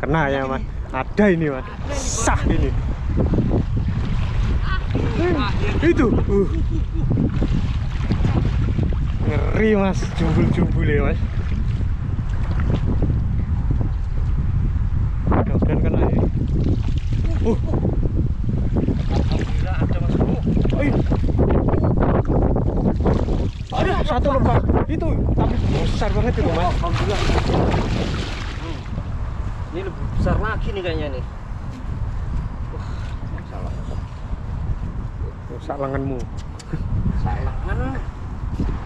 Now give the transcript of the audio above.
kena ya mas. Ada ini mas, sah ini. Itu ngeri mas, jumbul-jumbul ya mas. Mudah-mudahan kena ya. Alhamdulillah ada mas. Ada satu lebah itu, tapi besar banget itu mas. Alhamdulillah. Ini lebih besar lagi nih kayaknya nih. Salah. Rusak lenganmu. Salah lengan.